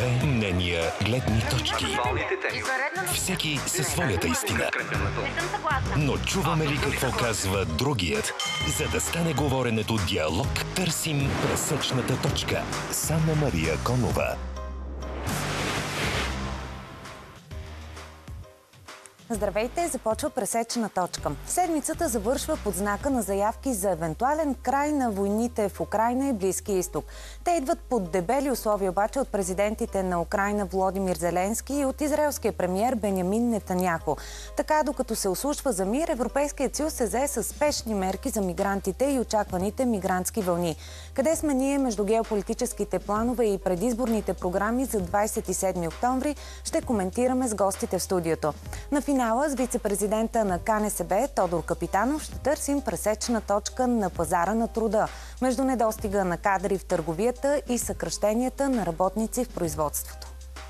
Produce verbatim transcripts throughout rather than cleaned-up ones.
часове, мнения, гледни точки. Всеки със своята истина. Но чуваме ли какво казва другият? За да стане говоренето диалог, търсим пресечната точка. с Анна-Мария Конова. Здравейте, започва пресечна точка. Седмицата завършва под знака на заявки за евентуален край на войните в Украйна и Близкия изток. Те идват под дебели условия обаче от президентите на Украйна Володимир Зеленски и от израелския премиер Бенямин Нетаняху. Така, докато се ослушва за мир, Европейският съюз се зае с спешни мерки за мигрантите и очакваните мигрантски вълни. Къде сме ние между геополитическите планове и предизборните програми за двадесет и седми октомври, ще коментираме с гостите в студиото. На финала с вице-президента на Ка Ен Ес Бе Тодор Капитанов ще търсим пресечна точка на пазара на труда между недостига на кадри в търговията и съкращенията на работници в производството.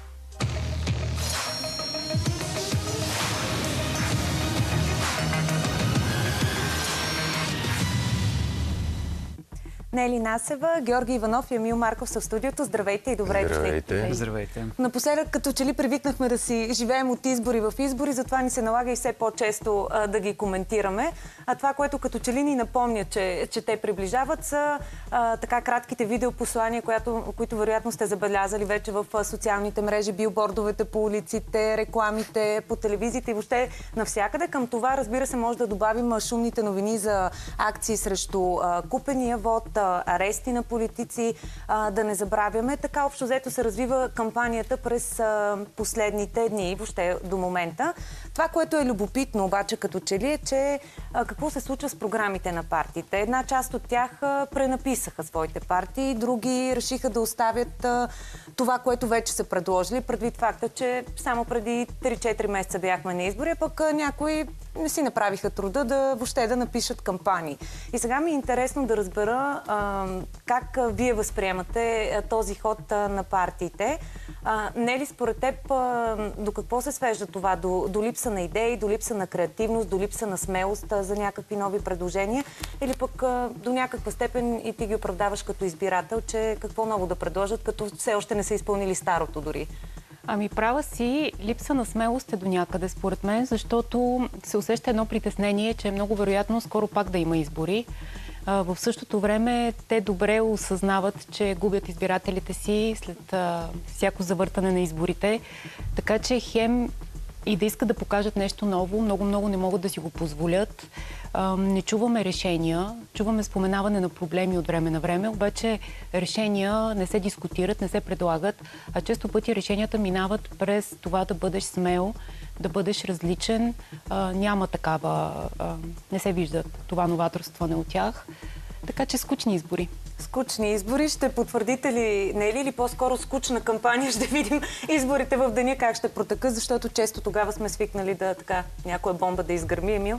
Нели Насева, Георги Иванов и Емил Марков са в студиото. Здравейте и добре дошли. Здравейте. Здравейте. Напоследък, като че ли привикнахме да си живеем от избори в избори, затова ни се налага и все по-често а, да ги коментираме. А това, което като че ли ни напомня, че, че те приближават, са а, така кратките видеопослания, които, които вероятно сте забелязали вече в а, социалните мрежи, билбордовете по улиците, рекламите по телевизиите и въобще навсякъде. Към това, разбира се, може да добавим шумните новини за акции срещу а, купения вод, арести на политици, а, да не забравяме. Така общо взето се развива кампанията през а, последните дни и въобще до момента. Това, което е любопитно обаче като че ли е, че а, какво се случва с програмите на партиите. Една част от тях а, пренаписаха своите партии, други решиха да оставят а, това, което вече са предложили, предвид факта, че само преди три-четири месеца бяхме на избори, а пък а, някои не си направиха труда да въобще да напишат кампании. И сега ми е интересно да разбера а, как а, вие възприемате а, този ход а, на партиите. А, не ли според теб а, до какво се свежда това? До, до липса на идеи, до липса на креативност, до липса на смелост а, за някакви нови предложения? Или пък а, до някаква степен и ти ги оправдаваш като избирател, че какво ново да предложат, като все още не са изпълнили старото дори? Ами права си, липса на смелост е до някъде според мен, защото се усеща едно притеснение, че е много вероятно скоро пак да има избори. А, в същото време те добре осъзнават, че губят избирателите си след а, всяко завъртане на изборите. Така че хем и да искат да покажат нещо ново, много-много не могат да си го позволят. А, не чуваме решения, чуваме споменаване на проблеми от време на време, обаче решения не се дискутират, не се предлагат, а често пъти решенията минават през това да бъдеш смел, да бъдеш различен. А, няма такава, а, не се вижда това новаторстване от тях. Така че скучни избори. Скучни избори. Ще потвърдите ли, не е ли, или по-скоро скучна кампания? Ще видим изборите в деня как ще протекат, защото често тогава сме свикнали да така някоя бомба да изгърми. Емил?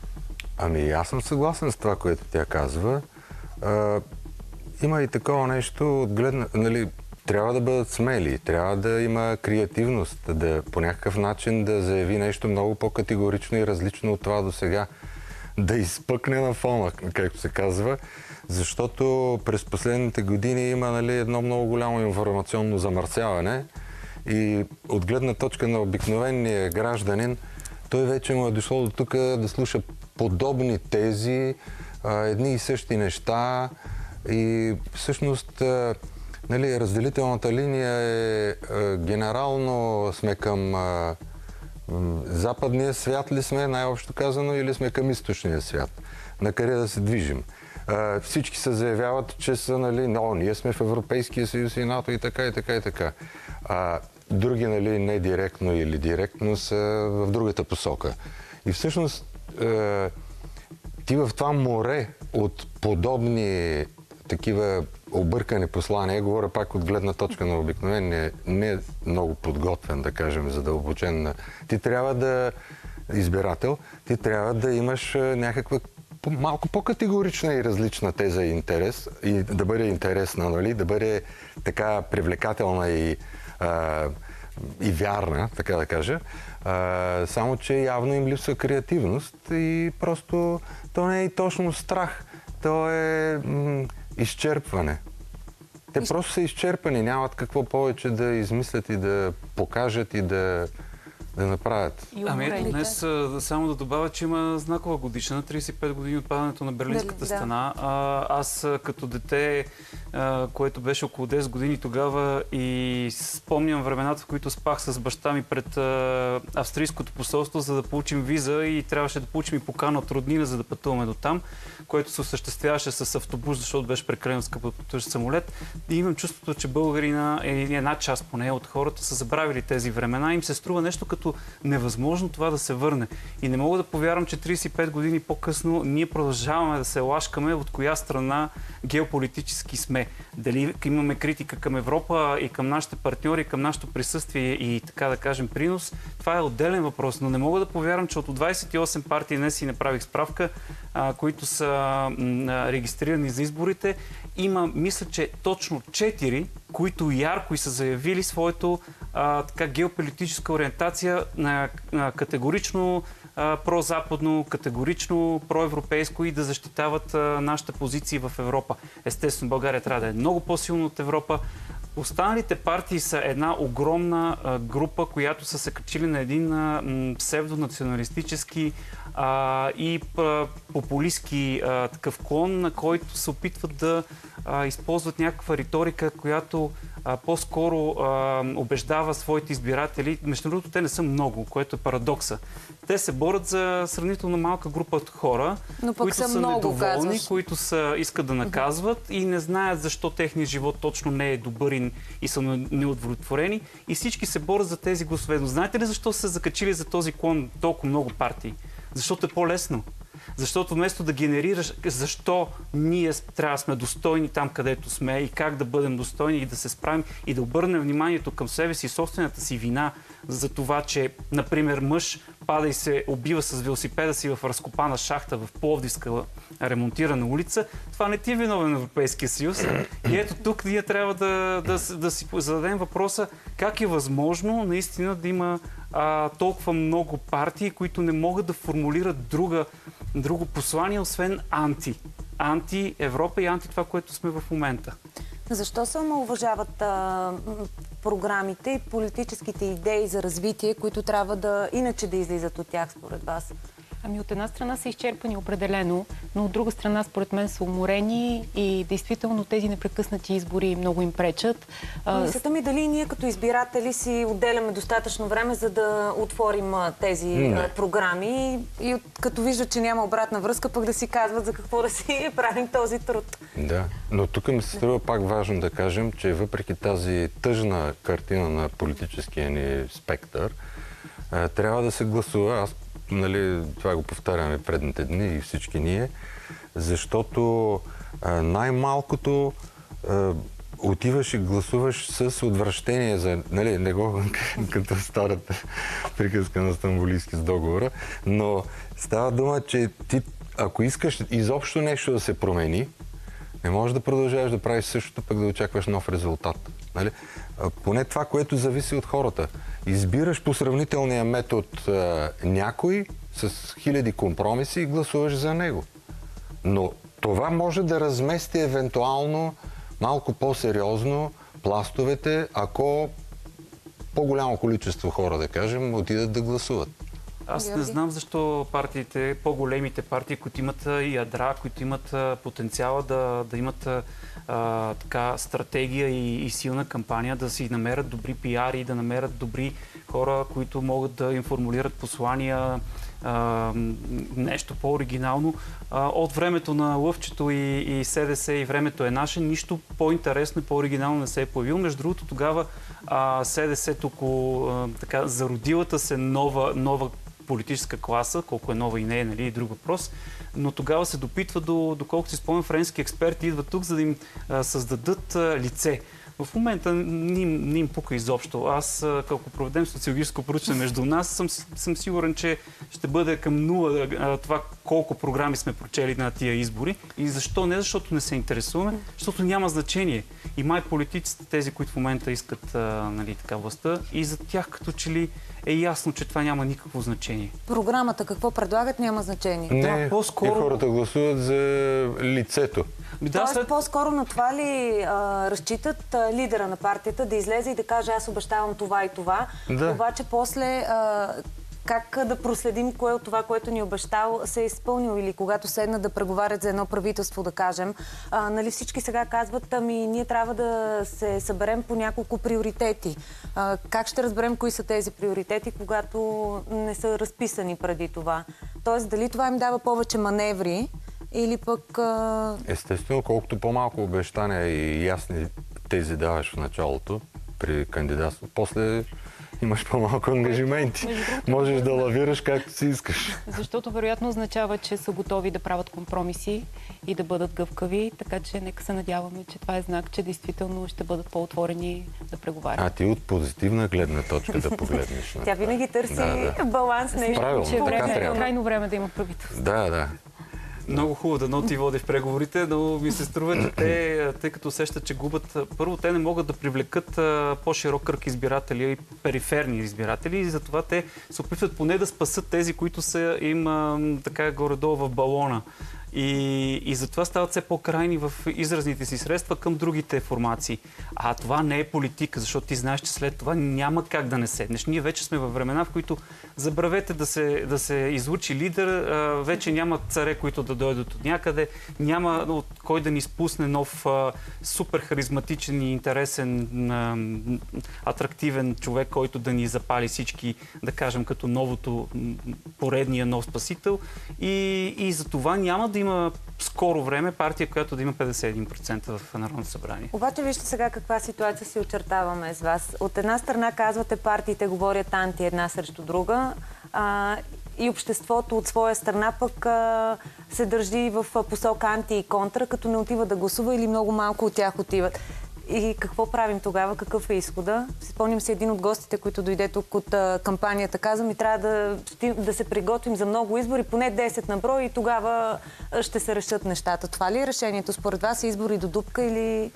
Ами аз съм съгласен с това, което тя казва. А, има и такова нещо, от гледна, нали, трябва да бъдат смели, трябва да има креативност, да по някакъв начин да заяви нещо много по-категорично и различно от това до сега. Да изпъкне на фона, както се казва, защото през последните години има, нали, едно много голямо информационно замърсяване и от гледна точка на обикновения гражданин, той вече му е дошло до тук да слуша подобни тези, едни и същи неща и всъщност, нали, разделителната линия е генерално сме към западния свят ли сме, най-общо казано, или сме към източния свят? На къде да се движим? А, всички се заявяват, че са, нали, но, ние сме в Европейския съюз и НАТО и така, и така, и така. А, други, нали, не директно или директно са в другата посока. И всъщност е, ти в това море от подобни такива объркани послания, говоря пак от гледна точка на обикновения, не много подготвен, да кажем, задълбочен. Ти трябва да, избирател, ти трябва да имаш някаква малко по-категорична и различна теза и интерес, и да бъде интересна, нали? Да бъде така привлекателна и, а, и вярна, така да кажа. А, само, че явно им липсва креативност и просто то не е и точно страх, то е м- изчерпване. Те просто са изчерпани, нямат какво повече да измислят и да покажат и да, да направят. Ами днес само да добавя, че има знакова годишна, тридесет и пет години от падането на Берлинската Берлин, стена. Да. Аз като дете, което беше около десет години тогава, и спомням времената, в които спах с баща ми пред австрийското посолство, за да получим виза, и трябваше да получим и покана от роднина, за да пътуваме до там, което се осъществяваше с автобус, защото беше прекалено скъп да пътуваш самолет. И имам чувството, че българина, една част поне от хората, са забравили тези времена. Им се струва нещо като невъзможно това да се върне. И не мога да повярвам, че тридесет и пет години по-късно ние продължаваме да се лашкаме от коя страна геополитически сме. Дали имаме критика към Европа и към нашите партньори, към нашето присъствие и, така да кажем, принос, това е отделен въпрос. Но не мога да повярвам, че от двадесет и осем партии, днес си направих справка, а, които са м, регистрирани за изборите, има, мисля, че точно четири, които ярко и са заявили своето а, така, геополитическа ориентация на, на категорично а, прозападно, категорично проевропейско и да защитават а, нашата позиция в Европа. Естествено, България трябва да е много по-силна от Европа. Останалите партии са една огромна а, група, която са се качили на един а, м, псевдонационалистически а, и а, популистски а, такъв клон, на който се опитват да а, използват някаква риторика, която а, по-скоро а, убеждава своите избиратели. Между другото, те не са много, което е парадокса. Те се борят за сравнително малка група от хора, които са, са много, недоволни, казваш. които са, искат да наказват и не знаят защо техният живот точно не е добър и, и са неудовлетворени. И всички се борят за тези гласове. Но знаете ли защо са се закачили за този клон толкова много партии? Защото е по-лесно. Защото вместо да генерираш защо ние трябва да сме достойни там, където сме и как да бъдем достойни и да се справим и да обърнем вниманието към себе си, собствената си вина за това, че, например, мъж пада и се убива с велосипеда си в разкопана шахта в Пловдивска ремонтирана улица, това не ти е виновен на Европейския съюз. И ето тук ние трябва да, да, да си зададем въпроса как е възможно наистина да има а, толкова много партии, които не могат да формулират друга, друго послание, освен анти. Анти Европа и анти това, което сме в момента. Защо се омаловажават а, програмите и политическите идеи за развитие, които трябва да иначе да излизат от тях, според вас? Ами от една страна са изчерпани определено, но от друга страна според мен са уморени и действително тези непрекъснати избори много им пречат. Мисълта ми дали ние като избиратели си отделяме достатъчно време, за да отворим тези не. програми и от, като виждат, че няма обратна връзка, пък да си казват за какво да си правим този труд. Да, но тук ми се струва пак важно да кажем, че въпреки тази тъжна картина на политическия ни спектър, трябва да се гласува. Аз Нали, това го повтаряме предните дни и всички ние, защото най-малкото отиваш и гласуваш с отвращение за... Нали, не го като старата приказка на Стамбулийски с договора, но става дума, че ти, ако искаш изобщо нещо да се промени, не можеш да продължаваш да правиш същото, пък да очакваш нов резултат. Нали? Поне това, което зависи от хората. Избираш по сравнителния метод а, някой с хиляди компромиси и гласуваш за него. Но това може да размести евентуално малко по-сериозно пластовете, ако по-голямо количество хора, да кажем, отидат да гласуват. Аз не знам защо партиите, по-големите партии, които имат и ядра, които имат потенциала да, да имат а, така, стратегия и, и силна кампания, да си намерят добри пиари, да намерят добри хора, които могат да им формулират послания, а, нещо по-оригинално. А, от времето на Лъвчето и, и СДС и времето е наше, нищо по-интересно и по-оригинално не се е появило. Между другото, тогава а, СДС около така зародилата се нова, нова политическа класа, колко е нова и не е, нали, и друг въпрос, но тогава се допитва до, доколко си спомням, френски експерти идват тук, за да им а, създадат а, лице. В момента не им, не им пука изобщо. Аз, ако проведем социологическо проучване между нас, съм, съм сигурен, че ще бъде към нула а, това колко програми сме прочели на тия избори. И защо? Не защото не се интересуваме, защото няма значение. И май политиците, тези, които в момента искат а, нали, така, властта, и за тях като че ли е ясно, че това няма никакво значение. Програмата какво предлагат няма значение. Не, да, по-скоро... и хората гласуват за лицето. Ми, да, Тоест, след... по-скоро на това ли а, разчитат а, лидера на партията да излезе и да каже аз обещавам това и това, да. Обаче после а, как да проследим кое от това, което ни обещал, се е изпълнил или когато седнат да преговарят за едно правителство, да кажем. А, нали всички сега казват, ами ние трябва да се съберем по няколко приоритети. А, как ще разберем кои са тези приоритети, когато не са разписани преди това? Тоест, дали това им дава повече маневри или пък... А... Естествено, колкото по-малко обещания и ясни тези даваш в началото при кандидатство, после имаш по-малко ангажименти. Можеш да лавираш както си искаш. Защото вероятно означава, че са готови да правят компромиси и да бъдат гъвкави, така че нека се надяваме, че това е знак, че действително ще бъдат по-отворени да преговарят. А ти от позитивна гледна точка да погледнеш на Тя това. винаги търси да, да. баланс. Нещо. Правилно, че така време, трябва. крайно време да има правителство. Да, да. Много хубаво, дано ти води в преговорите, но ми се струва, че те, тъй като усещат, че губят, първо те не могат да привлекат по-широк кръг избиратели и периферни избиратели и затова те се опитват поне да спасат тези, които са им така горе-долу в балона. И, и затова стават все по-крайни в изразните си средства към другите формации. А това не е политика, защото ти знаеш, че след това няма как да не седнеш. Ние вече сме във времена, в които забравете да се, да се излучи лидер, а, вече няма царе, които да дойдат от някъде, няма от кой да ни спусне нов а, супер харизматичен и интересен, а, атрактивен човек, който да ни запали всички, да кажем, като новото, поредния нов спасител. И, и за това няма да има скоро време партия, която да има петдесет и един процента в Народното събрание. Обаче вижте сега каква ситуация си очертаваме с вас. От една страна казвате, партиите говорят анти една срещу друга а, и обществото от своя страна пък а, се държи в посока анти и контра, като не отива да гласува или много малко от тях отиват. И какво правим тогава? Какъв е изхода? Спомням си един от гостите, които дойде тук от а, кампанията, каза ми, трябва да, да се приготвим за много избори, поне десет на брой и тогава ще се решат нещата. Това ли е решението? Според вас избори до дупка или...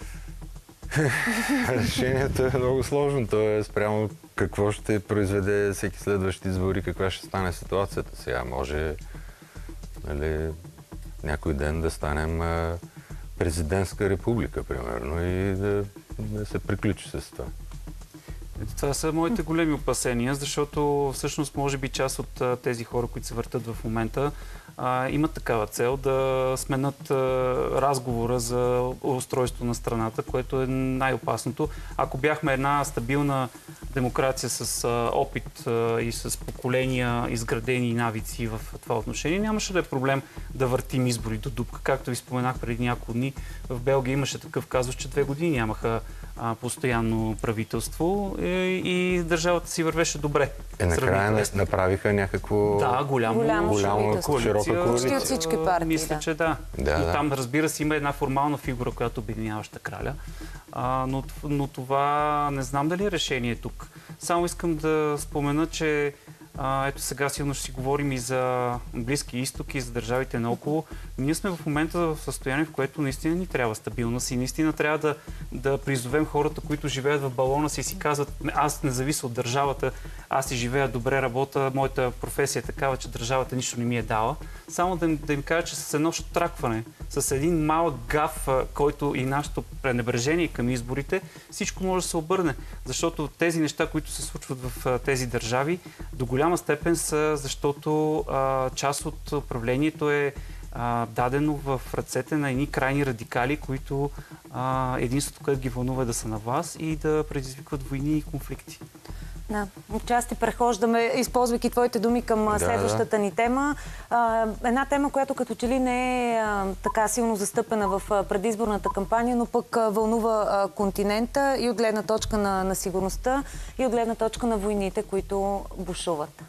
Решението е много сложно. То е спрямо какво ще произведе всеки следващ избори, каква ще стане ситуацията. Сега може, нали, някой ден да станем а, президентска република, примерно, и да, да се приключи с това. Това са моите големи опасения, защото всъщност може би част от тези хора, които се въртат в момента, а, имат такава цел да сменят а, разговора за устройство на страната, което е най-опасното. Ако бяхме една стабилна демокрация с а, опит а, и с поколения, изградени навици в това отношение, нямаше да е проблем да въртим избори до дупка. Както ви споменах преди няколко дни, в Белгия имаше такъв казус, че две години нямаха а, постоянно правителство и, и държавата си вървеше добре. Е, накрая направиха някакво... Да, голямо, голямо, голямо широка коалиция. От всички партии, Мисля, да. че да. Да, Но да. там, разбира се, има една формална фигура, която обединяваща краля. А, но, но това не знам дали е решение тук. Само искам да спомена, че а, ето сега силно ще си говорим и за Близки изток и за държавите наоколо. Ние сме в момента в състояние, в което наистина ни трябва стабилност и наистина трябва да, да призовем хората, които живеят в балона си и си казват, аз не завися от държавата, аз си живея добре, работа, моята професия е такава, че държавата нищо не ми е дала. Само да им, да им кажа, че с едно штракване, с един малък гаф, който и нашето пренебрежение към изборите, всичко може да се обърне. Защото тези неща, които се случват в тези държави, до голяма степен са, защото а, част от управлението е а, дадено в ръцете на едни крайни радикали, които а, единството, което ги вълнува е да са на власт и да предизвикват войни и конфликти. Да, отчасти прехождаме, използвайки твоите думи към да, следващата да. ни тема. А, една тема, която като че ли не е а, така силно застъпена в а, предизборната кампания, но пък а, вълнува а, континента и от гледна точка на, на сигурността, и от гледна точка на войните, които бушуват.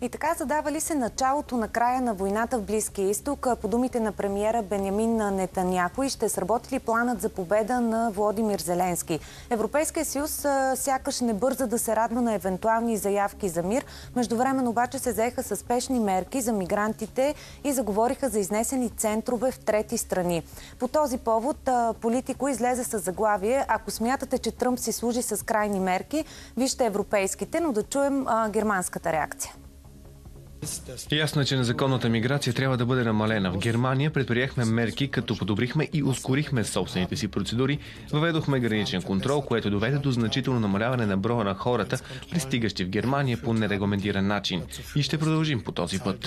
И така задава ли се началото на края на войната в Близкия изток? По думите на премиера Бенямин Нетаняху, ще сработи ли планът за победа на Володимир Зеленски? Европейския съюз сякаш не бърза да се радва на евентуални заявки за мир. Междувременно обаче се заеха със спешни мерки за мигрантите и заговориха за изнесени центрове в трети страни. По този повод Политико излезе с заглавие: ако смятате, че Тръмп си служи с крайни мерки, вижте европейските, но да чуем а, германската реакция. Ясно е, че незаконната миграция трябва да бъде намалена. В Германия предприехме мерки, като подобрихме и ускорихме собствените си процедури, въведохме граничен контрол, което доведе до значително намаляване на броя на хората, пристигащи в Германия по нерегламентиран начин. И ще продължим по този път.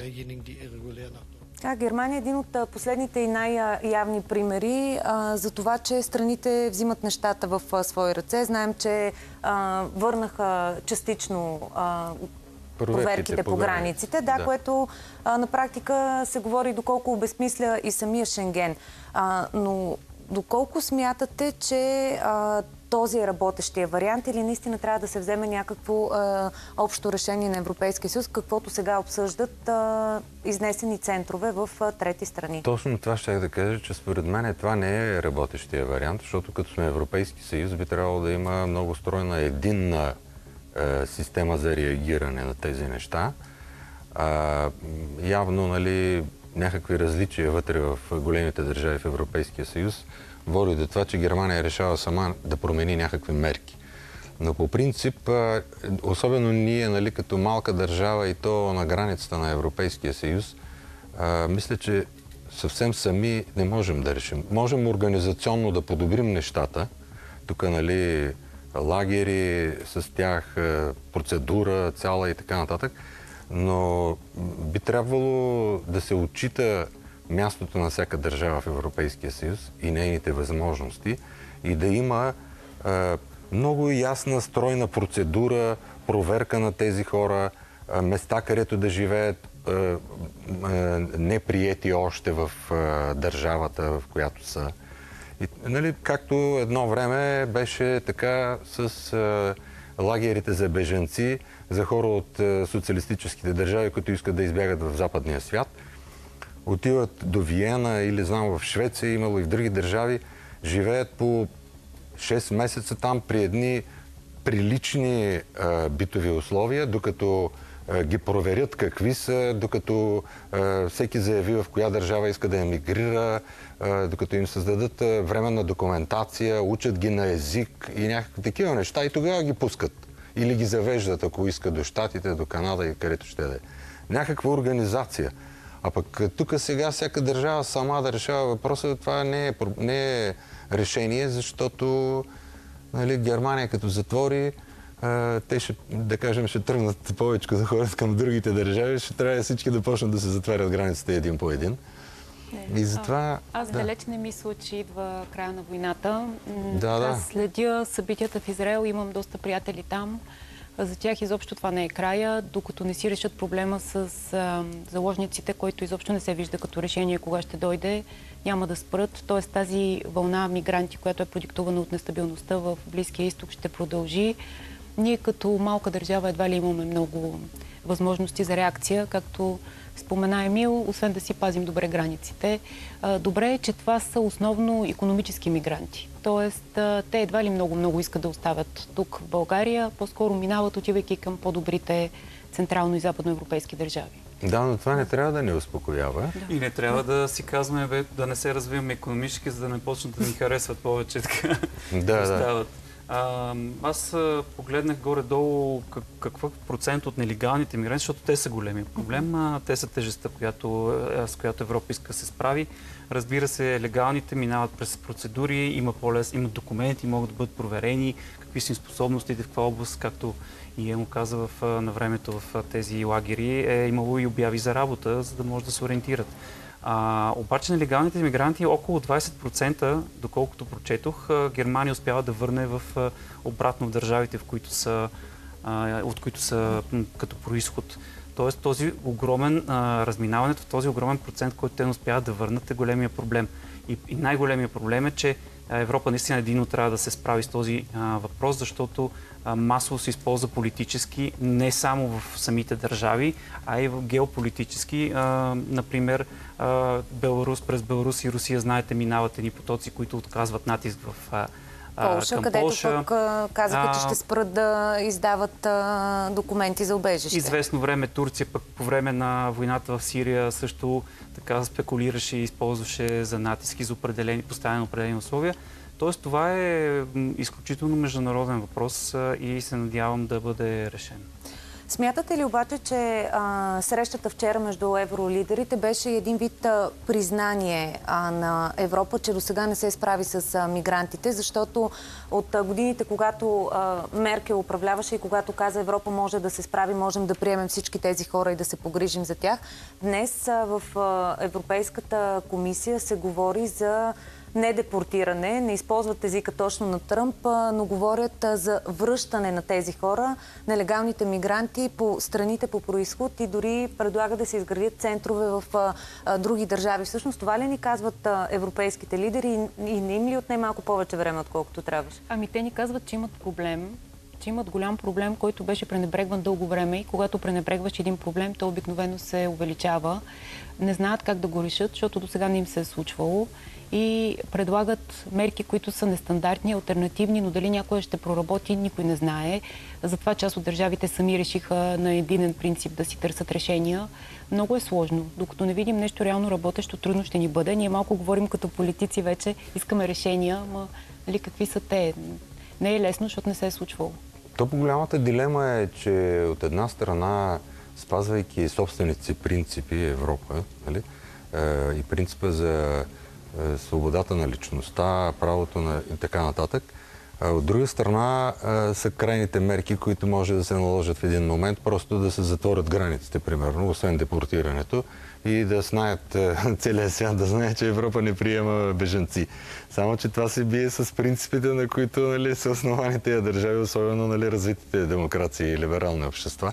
А, Германия е един от последните и най-явни примери а, за това, че страните взимат нещата в а, свои ръце. Знаем, че а, върнаха частично а, проверките, проверките по границите, да, да. което а, на практика се говори доколко обезмисля и самия Шенген. А, но доколко смятате, че а, този е работещия вариант или наистина трябва да се вземе някакво а, общо решение на Европейския съюз, каквото сега обсъждат а, изнесени центрове в а, трети страни? Точно това ще да кажа, че според мен това не е работещия вариант, защото като сме Европейски съюз би трябвало да има много стройна единна е, система за реагиране на тези неща. А, явно, нали, някакви различия вътре в големите държави в Европейския съюз води до това, че Германия решава сама да промени някакви мерки. Но по принцип, особено ние, нали, като малка държава и то на границата на Европейския съюз, а, мисля, че съвсем сами не можем да решим. Можем организационно да подобрим нещата. Тук, нали, лагери с тях, процедура цяла и така нататък. Но би трябвало да се отчита мястото на всяка държава в Европейския съюз и нейните възможности и да има е, много ясна, стройна процедура, проверка на тези хора, е, места, където да живеят е, е, неприети още в е, държавата, в която са. И, нали, както едно време беше така с е, лагерите за бежанци, за хора от е, социалистическите държави, които искат да избягат в западния свят. Отиват до Виена или знам в Швеция, имало и в други държави, живеят по шест месеца там при едни прилични а, битови условия, докато а, ги проверят какви са, докато а, всеки заяви в коя държава иска да емигрира, а, докато им създадат а, временна документация, учат ги на език и някакви такива неща и тогава ги пускат. Или ги завеждат, ако искат, до Щатите, до Канада и където ще да е. Някаква организация. А пък тук сега всяка държава сама да решава въпроса, това не е, не е решение, защото, нали, Германия като затвори, а, те ще, да кажем, ще тръгнат повече да ходят към другите държави, ще трябва всички да почнат да се затварят границите един по един. Не. И затова... А, аз да. далеч не мисля, че идва края на войната. Да, да. Аз следя събитията в Израел, имам доста приятели там. За тях изобщо това не е края, докато не си решат проблема с а, заложниците, който изобщо не се вижда като решение кога ще дойде, няма да спрат. Тоест тази вълна мигранти, която е продиктувана от нестабилността в Близкия изток, ще продължи. Ние като малка държава едва ли имаме много възможности за реакция, както спомена Емил, освен да си пазим добре границите. Добре е, че това са основно икономически мигранти. Тоест, те едва ли много-много искат да оставят тук в България, по-скоро минават, отивайки към по-добрите централно- и западноевропейски държави. Да, но това не трябва да ни успокоява. Да. И не трябва да си казваме, бе, да не се развиваме икономически, за да не почнат да ни харесват повече така. Да, да. А, аз погледнах горе-долу как, какъв процент от нелегалните мигранти, защото те са големия проблем, а, те са тежестта, която, с която Европа иска да се справи. Разбира се, легалните минават през процедури, има по-лес, имат документи, могат да бъдат проверени, какви са им способностите, в каква област, както и Емо каза в, на времето в тези лагери, е имало и обяви за работа, за да може да се ориентират. А, обаче нелегалните мигранти, около двайсет процента, доколкото прочетох, Германия успява да върне в, обратно в държавите, в които са, а, от които са като происход. Тоест този огромен, а, разминаването в този огромен процент, който те не успяват да върнат, е големия проблем. И, и най-големия проблем е, че Европа наистина единно трябва да се справи с този а, въпрос, защото а, масово се използва политически, не само в самите държави, а и в геополитически. А, например, а, Беларус, през Беларус и Русия, знаете, минават едни потоци, които отказват натиск в а, Полша, където Полша. пък казаха, че ще спрат да издават а, документи за убежище. Известно време Турция пък по време на войната в Сирия също така спекулираше и използваше за натиски за определени, поставяне на определени условия. Тоест това е изключително международен въпрос и се надявам да бъде решен. Смятате ли обаче, че а, срещата вчера между евролидерите беше един вид а, признание а, на Европа, че досега не се справи с а, мигрантите, защото от а, годините, когато а, Меркел управляваше и когато каза Европа може да се справи, можем да приемем всички тези хора и да се погрижим за тях, днес а, в а, Европейската комисия се говори за не депортиране, не използват езика точно на Тръмп, но говорят за връщане на тези хора, нелегалните мигранти по страните по происход и дори предлагат да се изградят центрове в а, други държави. Всъщност това ли ни казват а, европейските лидери и, и не им ли отне малко повече време, отколкото трябваше? Ами те ни казват, че имат проблем, че имат голям проблем, който беше пренебрегван дълго време и когато пренебрегваш един проблем, то обикновено се увеличава. Не знаят как да го решат, защото до сега не им се е случвало. И предлагат мерки, които са нестандартни, алтернативни, но дали някой ще проработи, никой не знае. Затова част от държавите сами решиха на единен принцип да си търсят решения. Много е сложно. Докато не видим нещо реално работещо, трудно ще ни бъде. Ние малко говорим като политици вече, искаме решения, ама нали, какви са те? Не е лесно, защото не се е случвало. То по-голямата дилема е, че от една страна, спазвайки собствените си принципи, Европа, нали, и принципа за свободата на личността, правото на и така нататък. От друга страна са крайните мерки, които може да се наложат в един момент, просто да се затворят границите, примерно, освен депортирането и да знаят, целият свят да знае, че Европа не приема бежанци. Само, че това се бие с принципите, на които нали, са основани тези държави, особено нали, развитите демокрации и либерални общества.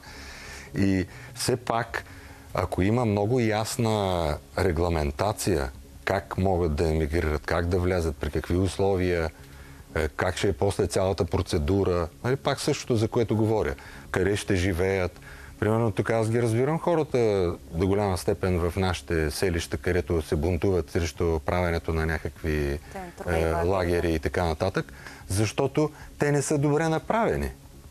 И все пак, ако има много ясна регламентация как могат да емигрират, как да влязат, при какви условия, как ще е после цялата процедура. Нали, пак същото, за което говоря. Къде ще живеят. Примерно тук аз ги разбирам хората до голяма степен в нашите селища, където се бунтуват срещу правенето на някакви е, лагери и така нататък, защото те не са добре направени.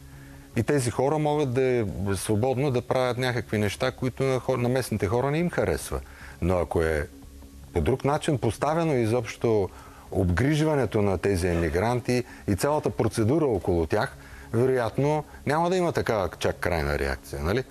И тези хора могат да е свободно да правят някакви неща, които на, хора, на местните хора не им харесва. Но ако е по друг начин поставено изобщо обгрижването на тези емигранти и цялата процедура около тях, вероятно няма да има такава чак крайна реакция, нали?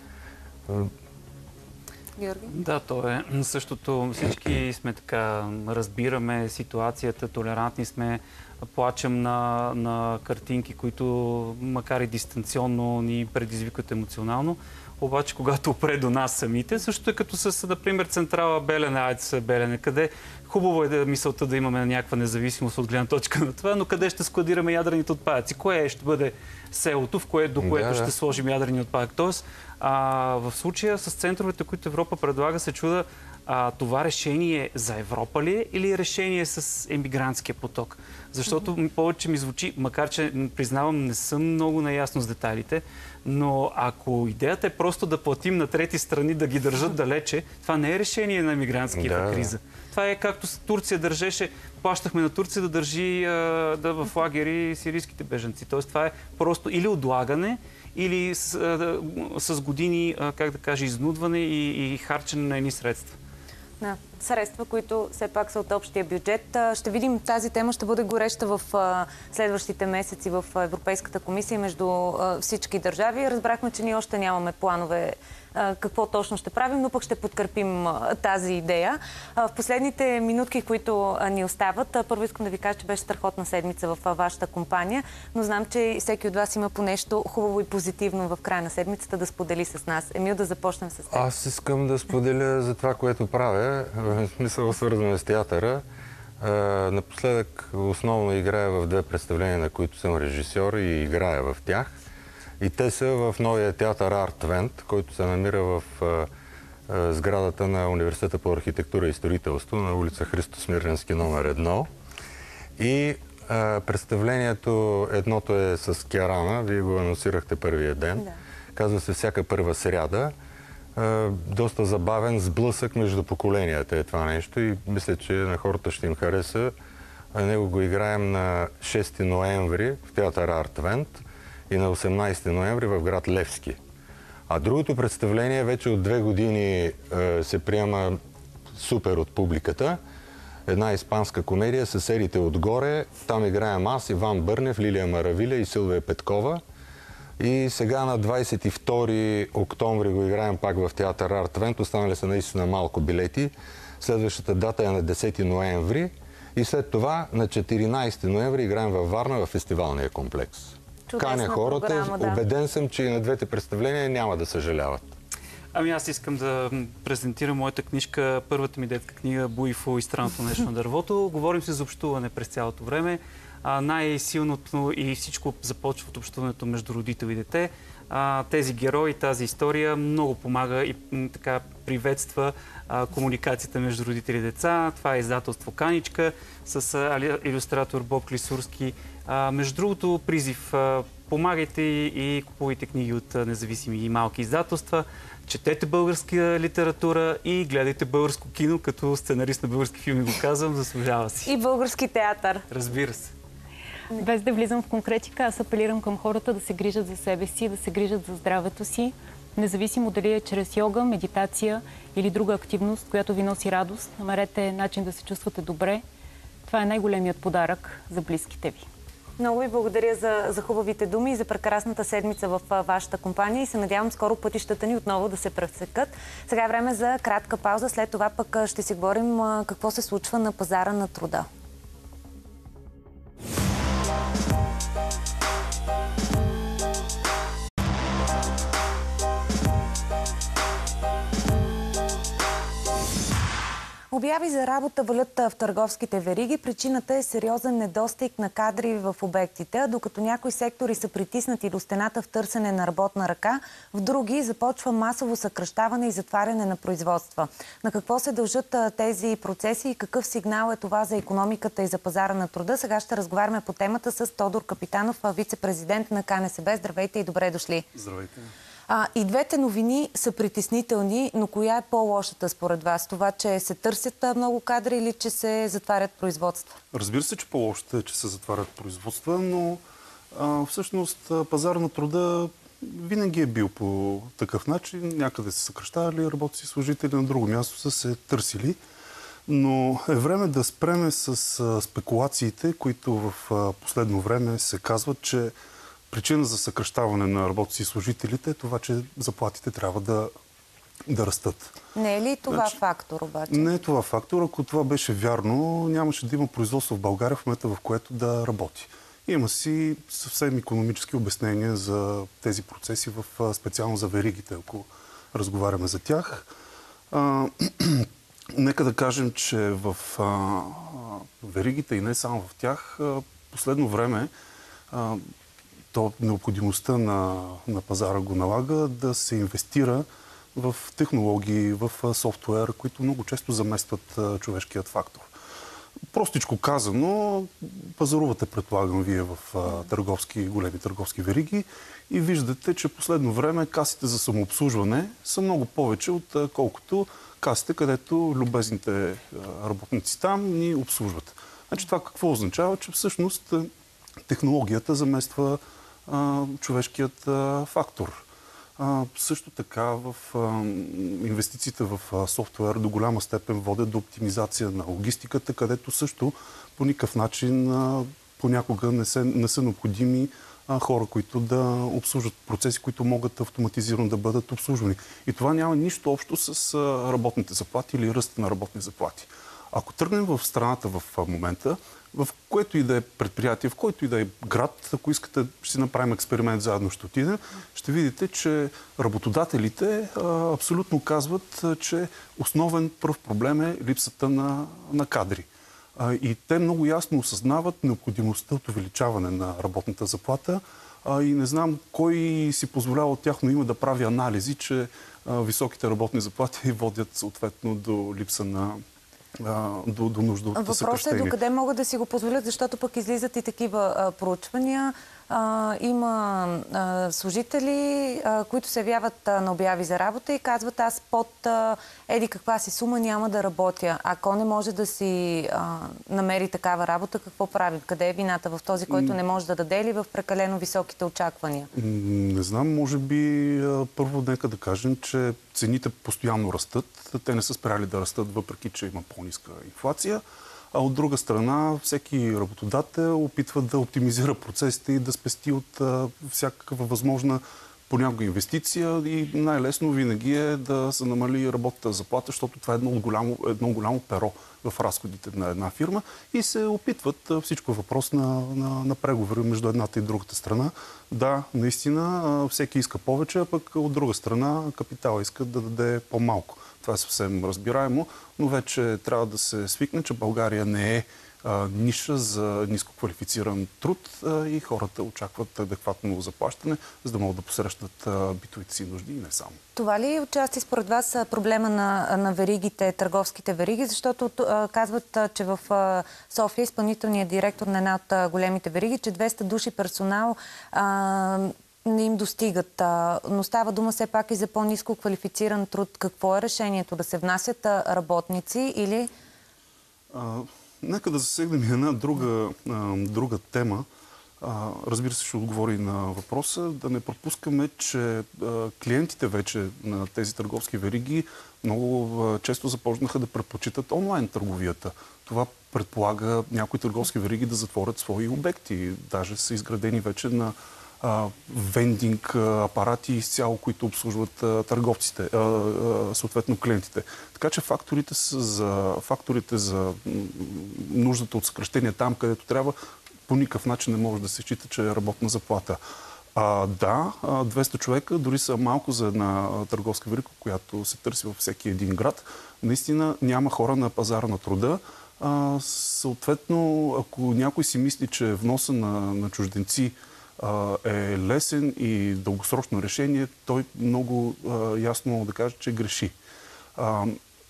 Георги? Да, то е същото. Всички сме така, разбираме ситуацията, толерантни сме, плачем на, на картинки, които макар и дистанционно ни предизвикват емоционално. Обаче, когато опре до нас самите, също е като с, например, централа Белене, АЕЦ Белене, къде хубаво е да мисълта да имаме някаква независимост от гледна точка на това, но къде ще складираме ядрените отпадъци? Кое ще бъде селото, в кое, до което да, ще сложим ядрени отпадък? Тоест, а, в случая с центровете, които Европа предлага, се чуда а, това решение за Европа ли е или решение с емигрантския поток? Защото mm-hmm. повече ми звучи, макар че признавам, не съм много наясно с детайлите, но ако идеята е просто да платим на трети страни, да ги държат далече, това не е решение на мигрантската да. криза. Това е както Турция държеше, плащахме на Турция да държи а, да в лагери сирийските бежанци. Тоест това е просто или отлагане, или с, а, с години, а, как да кажа, изнудване и, и харчене на едни средства. Да, средства, които все пак са от общия бюджет. Ще видим, тази тема ще бъде гореща в следващите месеци в Европейската комисия между всички държави. Разбрахме, че ние още нямаме планове какво точно ще правим, но пък ще подкрепим тази идея. В последните минутки, които ни остават, първо искам да ви кажа, че беше страхотна седмица в вашата компания, но знам, че всеки от вас има по нещо хубаво и позитивно в края на седмицата да сподели с нас. Емил, да започнем с теб. Аз искам да споделя за това, което правя, в смисъл свързано с театъра. Напоследък основно играя в две представления, на които съм режисьор и играя в тях. И те са в новия театър Арт Вент, който се намира в а, а, сградата на Университета по архитектура и строителство на улица Христо Смирненски номер едно. И а, представлението, едното е с Кярана, вие го анонсирахте първия ден. Да. Казва се всяка първа сряда. А, доста забавен сблъсък между поколенията е това нещо и мисля, че на хората ще им хареса. А него го играем на шести ноември в театър Артвент и на осемнадесети ноември в град Левски. А другото представление вече от две години е, се приема супер от публиката. Една испанска комедия "Съседите отгоре". Там играем аз, Иван Бърнев, Лилия Маравиля и Силвия Петкова. И сега на двадесет и втори октомври го играем пак в театър Артвент. Останали са наистина малко билети. Следващата дата е на десети ноември. И след това на четиринадесети ноември играем във Варна в фестивалния комплекс. Каня хората. Програма, да. Убеден съм, че и на двете представления няма да съжаляват. Ами аз искам да презентирам моята книжка, първата ми детска книга "Буйфо и странното нещо на дървото". Говорим се за общуване през цялото време. Най-силното и всичко започва от общуването между родител и дете. А, тези герои, тази история много помага и така приветства а, комуникацията между родители и деца. Това е издателство Каничка с а, илюстратор Боб Клисурски. А, между другото, призив, а, помагайте и, и купувайте книги от а, независими и малки издателства. Четете българска литература и гледайте българско кино, като сценарист на български филми го казвам, заслужава си. И български театър. Разбира се. Без да влизам в конкретика, аз апелирам към хората да се грижат за себе си, да се грижат за здравето си, независимо дали е чрез йога, медитация или друга активност, която ви носи радост. Намерете начин да се чувствате добре. Това е най-големият подарък за близките ви. Много ви благодаря за, за хубавите думи и за прекрасната седмица в вашата компания и се надявам скоро пътищата ни отново да се пресекат. Сега е време за кратка пауза, след това пък ще си говорим какво се случва на пазара на труда. Обяви за работа валят в търговските вериги. Причината е сериозен недостиг на кадри в обектите. Докато някои сектори са притиснати до стената в търсене на работна ръка, в други започва масово съкращаване и затваряне на производства. На какво се дължат тези процеси и какъв сигнал е това за икономиката и за пазара на труда? Сега ще разговаряме по темата с Тодор Капитанов, вице-президент на КНСБ. Здравейте и добре дошли. Здравейте. А, и двете новини са притеснителни, но коя е по-лошата според вас? Това, че се търсят много кадри или че се затварят производства? Разбира се, че по-лошата е, че се затварят производства, но а, всъщност пазар на труда винаги е бил по такъв начин. Някъде се съкращавали работници и служители, на друго място са се търсили. Но е време да спреме с а, спекулациите, които в а, последно време се казват, че причина за съкращаване на работници и служителите е това, че заплатите трябва да, да растат. Не е ли това значи, фактор обаче? Не е това фактор. Ако това беше вярно, нямаше да има производство в България в момента, в което да работи. Има си съвсем икономически обяснения за тези процеси, в, специално за веригите, ако разговаряме за тях. А, нека да кажем, че в а, веригите и не само в тях, а, последно време а, то необходимостта на, на пазара го налага да се инвестира в технологии, в софтуер, които много често заместват човешкият фактор. Простичко казано, пазарувате, предполагам, вие в търговски, големи търговски вериги и виждате, че последно време касите за самообслужване са много повече, отколкото касите, където любезните работници там ни обслужват. Значи това какво означава? Че всъщност технологията замества а, човешкият а, фактор. А, също така в а, инвестициите в а, софтуер до голяма степен водят до оптимизация на логистиката, където също по никакъв начин а, понякога не, се, не са необходими а, хора, които да обслужват процеси, които могат автоматизирано да бъдат обслужвани. И това няма нищо общо с а, работните заплати или ръста на работни заплати. Ако тръгнем в страната в момента, в което и да е предприятие, в който и да е град, ако искате, ще си направим експеримент, заедно ще отидем, ще видите, че работодателите а, абсолютно казват, а, че основен пръв проблем е липсата на, на кадри. А, и те много ясно осъзнават необходимостта от увеличаване на работната заплата а, и не знам кой си позволява от тяхно име да прави анализи, че а, високите работни заплати водят съответно до липса на до, до нужда от съкръщение. Въпросът е докъде могат да си го позволят, защото пък излизат и такива а, проучвания. А, има а, служители, а, които се явяват а, на обяви за работа и казват: аз под а, еди каква си сума няма да работя. Ако не може да си а, намери такава работа, какво прави? Къде е вината? В този, който не може да даде, или в прекалено високите очаквания? Не знам, може би първо нека да кажем, че цените постоянно растат. Те не са спряли да растат, въпреки че има по-ниска инфлация. А от друга страна, всеки работодател опитва да оптимизира процесите и да спести от а, всякаква възможна понякога инвестиция, и най-лесно винаги е да се намали работната заплата, защото това е едно голямо, едно голямо перо в разходите на една фирма, и се опитват, всичко е въпрос на, на, на преговори между едната и другата страна. Да, наистина всеки иска повече, а пък от друга страна капитала иска да даде по-малко. Това е съвсем разбираемо, но вече трябва да се свикне, че България не е а, ниша за нискоквалифициран труд а, и хората очакват адекватно заплащане, за да могат да посрещнат а, битовите си нужди и не само. Това ли отчасти според вас проблема на, на веригите, търговските вериги? Защото а, казват, а, че в а, София изпълнителният директор на една от а, големите вериги, че двеста души персонал а, не им достигат. Но става дума все пак и за по-ниско квалифициран труд. Какво е решението? Да се внасят работници или... А, нека да засегнем една друга, а, друга тема. А, разбира се, ще отговори на въпроса. Да не пропускаме, че а, клиентите вече на тези търговски вериги много а, често започнаха да предпочитат онлайн търговията. Това предполага някои търговски вериги да затворят свои обекти. Даже са изградени вече на Uh, вендинг uh, апарати изцяло, които обслужват uh, търговците, uh, uh, съответно клиентите. Така че факторите за, факторите за нуждата от съкращение там, където трябва, по никакъв начин не може да се счита, че е работна заплата. Uh, да, uh, двеста човека дори са малко за една uh, търговска верига, която се търси във всеки един град. Наистина няма хора на пазара на труда. Uh, съответно, ако някой си мисли, че вноса на, на чужденци е лесен и дългосрочно решение, той много а, ясно да каже, че греши. А,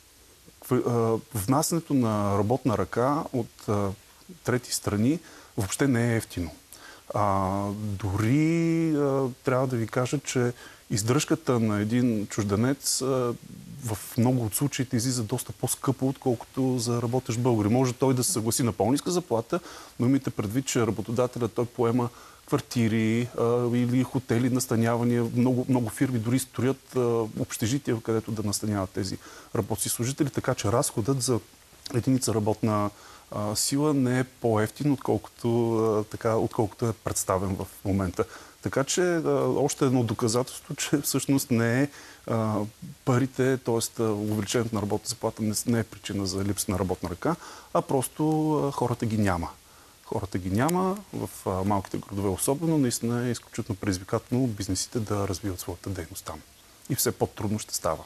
а, внасянето на работна ръка от а, трети страни въобще не е ефтино. А, дори а, трябва да ви кажа, че издръжката на един чужденец а, в много от случаите излиза доста по-скъпо, отколкото за работещ българин. Може той да се съгласи на по-ниска заплата, но имайте предвид, че работодателят той поема квартири а, или хотели, настанявания. Много, много фирми дори строят а, общежития, където да настаняват тези работници служители, така че разходът за единица работна а, сила не е по-евтин, отколкото, а, така, отколкото е представен в момента. Така че а, още едно доказателство, че всъщност не е а, парите, т.е. увеличението на работна заплата не, не е причина за липса на работна ръка, а просто а, хората ги няма. Хората ги няма, в а, малките градове особено, наистина е изключително предизвикателно бизнесите да развиват своята дейност там. И все по-трудно ще става.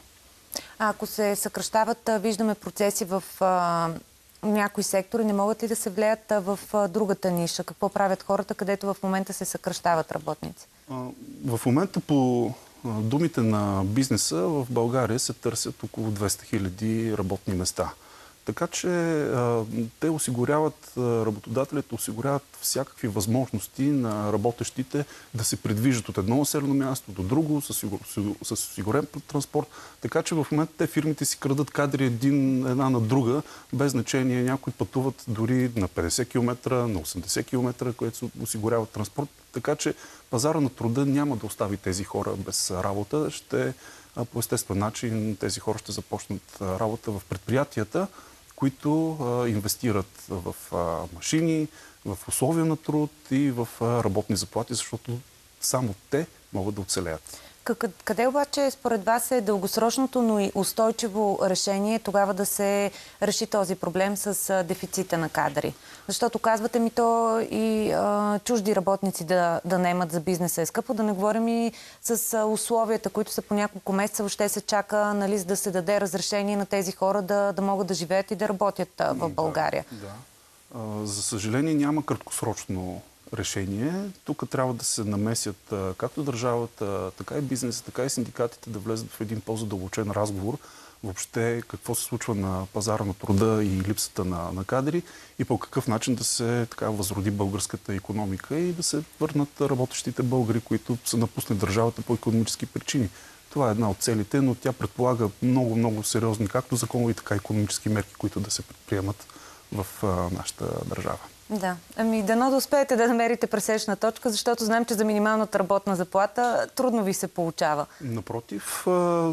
А ако се съкращават, виждаме процеси в а, някои сектори, не могат ли да се влеят а, в а, другата ниша? Какво правят хората, където в момента се съкращават работници? А, в момента по а, думите на бизнеса в България се търсят около двеста хиляди работни места. Така че а, те осигуряват, работодателите осигуряват всякакви възможности на работещите да се придвижат от едно населено място до друго с, с осигурен транспорт. Така че в момента те фирмите си крадат кадри един, една на друга, без значение. Някои пътуват дори на петдесет километра, на осемдесет километра, което се осигуряват транспорт. Така че пазара на труда няма да остави тези хора без работа. Ще, по естествен начин тези хора ще започнат работа в предприятията, които а, инвестират в а, машини, в условия на труд и в а, работни заплати, защото само те могат да оцелеят. Къде обаче според вас е дългосрочното, но и устойчиво решение тогава да се реши този проблем с дефицита на кадри? Защото казвате ми, то и а, чужди работници да, да наемат за бизнеса е скъпо, да не говорим и с а, условията, които са по няколко месеца, въобще се чака, нали, да се даде разрешение на тези хора да, да могат да живеят и да работят а, в България. Да, да. А, за съжаление няма краткосрочно решение. Тук трябва да се намесят както държавата, така и бизнеса, така и синдикатите да влезат в един по-задълбочен разговор въобще какво се случва на пазара на труда и липсата на, на кадри и по какъв начин да се така възроди българската икономика и да се върнат работещите българи, които са напуснали държавата по икономически причини. Това е една от целите, но тя предполага много-много сериозни както законови, така и икономически мерки, които да се предприемат в а, нашата държава. Да. Ами дано да успеете да намерите пресечна точка, защото знаем, че за минималната работна заплата трудно ви се получава. Напротив,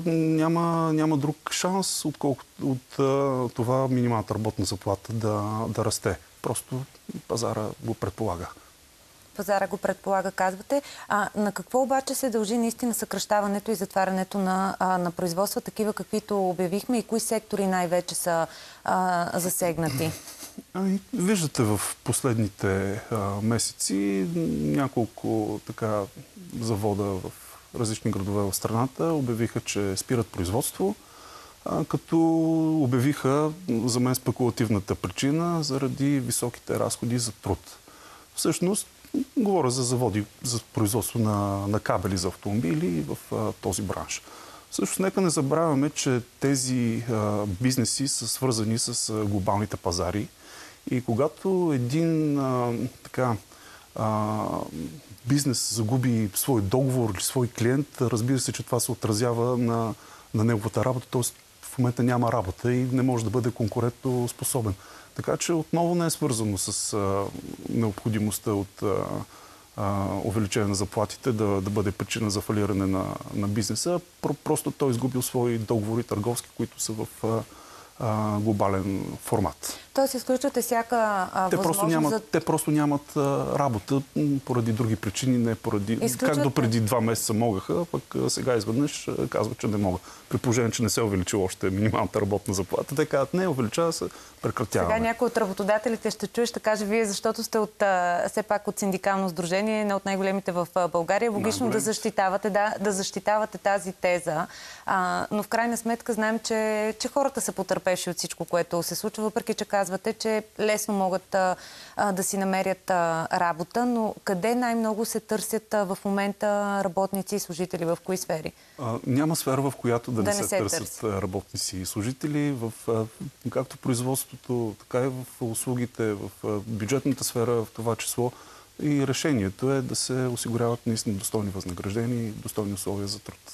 няма, няма друг шанс, отколкото от това минималната работна заплата да, да расте. Просто пазара го предполага. Пазара го предполага, казвате. А на какво обаче се дължи наистина съкращаването и затварянето на, а, на производства, такива каквито обявихме и кои сектори най-вече са а, засегнати? Ами, виждате в последните а, месеци няколко така завода в различни градове в страната обявиха, че спират производство, а, като обявиха за мен спекулативната причина заради високите разходи за труд. Всъщност, говоря за заводи за производство на, на кабели за автомобили в а, този бранш. Всъщност, нека не забравяме, че тези а, бизнеси са свързани с а, глобалните пазари и когато един а, така, а, бизнес загуби свой договор или свой клиент, разбира се, че това се отразява на, на неговата работа, т.е. в момента няма работа и не може да бъде конкурентоспособен. Така че отново не е свързано с а, необходимостта от а, а, увеличение на заплатите да, да бъде причина за фалиране на, на бизнеса. Про, просто той изгубил свои договори търговски, които са в а, а, глобален формат. Тоест изключвате всяка а, те възможност просто нямат, за... Те просто нямат а, работа поради други причини, не поради... Изключвате... Как до преди два месеца могаха, пък сега изведнъж казват, че не могат. При положение, че не се увеличила още минималната работна заплата. Те казват, не, увеличава се, прекратяваме. Сега някой от работодателите ще чуе, ще каже, вие защото сте от, а, все пак от синдикално сдружение, не от най-големите в а, България. Логично да защитавате, да, да защитавате тази теза. А, но в крайна сметка знаем, че, че хората са потърпевши от всичко, което се случва, въпреки че казвате, че лесно могат а, а, да си намерят а, работа, но къде най-много се търсят а, в момента работници и служители? В кои сфери? А, няма сфера, в която да, да не се, се търсят търси. работници и служители. В, а, както производството, така и в услугите, в а, бюджетната сфера, в това число. И решението е да се осигуряват наистина достойни възнаграждения и достойни условия за труд.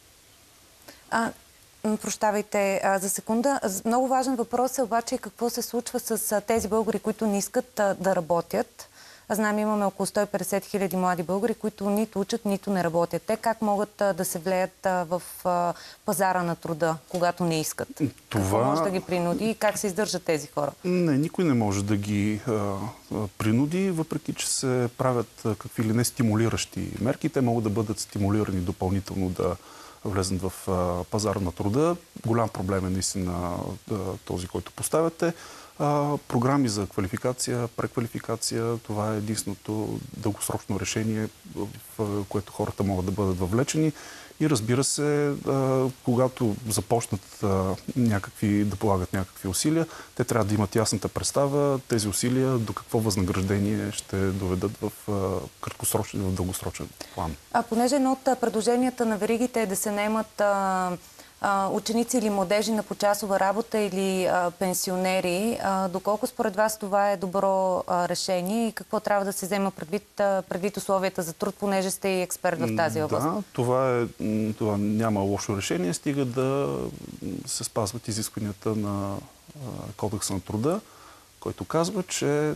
А, Прощавайте а, за секунда. Много важен въпрос е обаче какво се случва с а, тези българи, които не искат а, да работят. Знам, имаме около сто и петдесет хиляди млади българи, които нито учат, нито не работят. Те как могат а, да се влеят а, в а, пазара на труда, когато не искат? Това... Какво може да ги принуди и как се издържат тези хора? Не, никой не може да ги а, а, принуди, въпреки че се правят а, какви ли не стимулиращи мерки. Те могат да бъдат стимулирани допълнително да влезнат в а, пазара на труда. Голям проблем е наистина а, този, който поставяте. А, програми за квалификация, преквалификация, това е единственото дългосрочно решение, в, в което хората могат да бъдат въвлечени. И разбира се, а, когато започнат а, някакви, да полагат някакви усилия, те трябва да имат ясната представа тези усилия до какво възнаграждение ще доведат в а, краткосрочен и в дългосрочен план. А понеже едно от предложенията на веригите е да се наемат а, а, ученици или младежи на почасова работа или а, пенсионери, а, доколко според вас това е добро а, решение и какво трябва да се взема предвид, а, предвид условията за труд, понеже сте и експерт в тази област? Да, това, е, това няма лошо решение, стига да се спазват изискванията на а, Кодекса на труда, който казва, че а,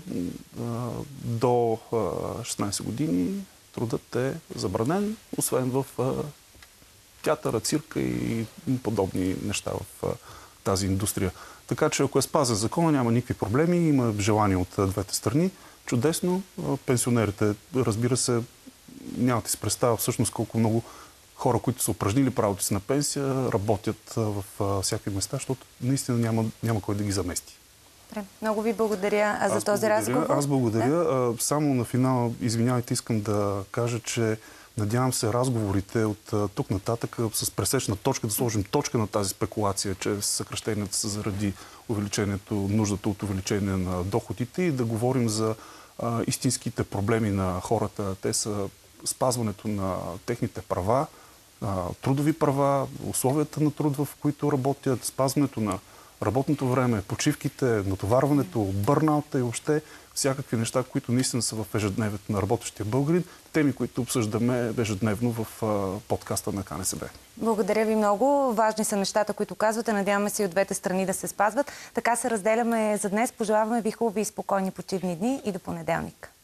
до а, шестнайсет години трудът е забранен, освен в а, театъра, цирка и подобни неща в а, тази индустрия. Така че ако е спазен закона, няма никакви проблеми, има желание от а, двете страни. Чудесно. А, пенсионерите, разбира се, нямате си представа всъщност колко много хора, които са упражнили правото си на пенсия, работят а, в а, всякакви места, защото наистина няма, няма кой да ги замести. Много ви благодаря а, за Аз този благодаря. разговор. Аз благодаря. Да? Само на финал, извинявайте, искам да кажа, че надявам се разговорите от тук нататък с пресечна точка, да сложим точка на тази спекулация, че съкращенията са заради увеличението, нуждата от увеличение на доходите и да говорим за а, истинските проблеми на хората. Те са спазването на техните права, а, трудови права, условията на труд, в които работят, спазването на работното време, почивките, натоварването, бърнаута и въобще всякакви неща, които наистина са в ежедневието на работещия българин. Теми, които обсъждаме ежедневно в а, подкаста на КНСБ. Благодаря ви много. Важни са нещата, които казвате. Надяваме се и от двете страни да се спазват. Така се разделяме за днес. Пожелаваме ви хубави и спокойни почивни дни и до понеделник.